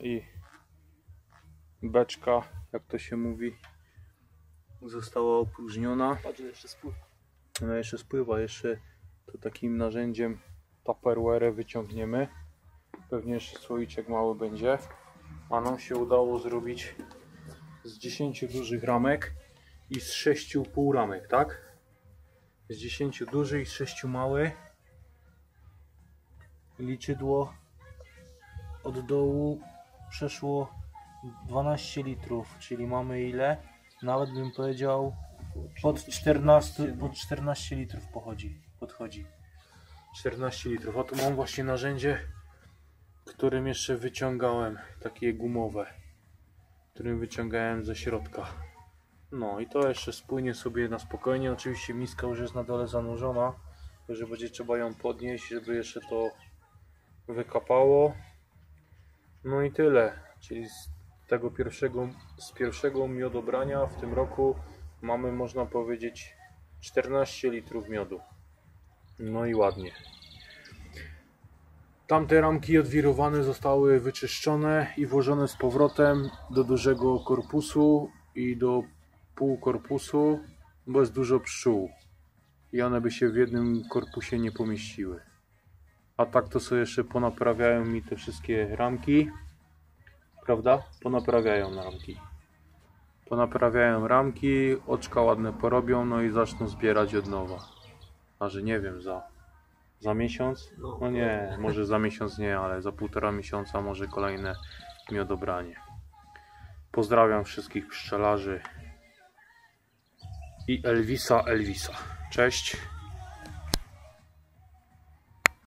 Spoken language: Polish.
i beczka, jak to się mówi, została opróżniona. Patrz, jeszcze spływa. No jeszcze spływa, jeszcze to takim narzędziem Tupperware wyciągniemy. Pewnie jeszcze słoiczek mały będzie. A nam się udało zrobić z 10 dużych ramek i z 6,5 ramek, tak? Z 10 dużych i z 6 małych. Liczydło od dołu przeszło 12 litrów, czyli mamy ile? Nawet bym powiedział pod 14 litrów podchodzi. 14 litrów, a tu mam właśnie narzędzie, którym jeszcze wyciągałem, takie gumowe, którym wyciągałem ze środka. No i to jeszcze spłynie sobie na spokojnie. Oczywiście miska już jest na dole zanurzona, że będzie trzeba ją podnieść, żeby jeszcze to wykapało. No i tyle, czyli z pierwszego miodobrania w tym roku mamy, można powiedzieć, 14 litrów miodu. No i ładnie. Tamte ramki odwirowane zostały wyczyszczone i włożone z powrotem do dużego korpusu i do półkorpusu, bo jest dużo pszczół i one by się w jednym korpusie nie pomieściły. A tak to sobie jeszcze ponaprawiają mi te wszystkie ramki, prawda? Ponaprawiają ramki, oczka ładne porobią, no i zaczną zbierać od nowa. A że nie wiem, za miesiąc? No nie, może za miesiąc nie, ale za 1,5 miesiąca może kolejne miodobranie. Pozdrawiam wszystkich pszczelarzy i Elvisa. Cześć.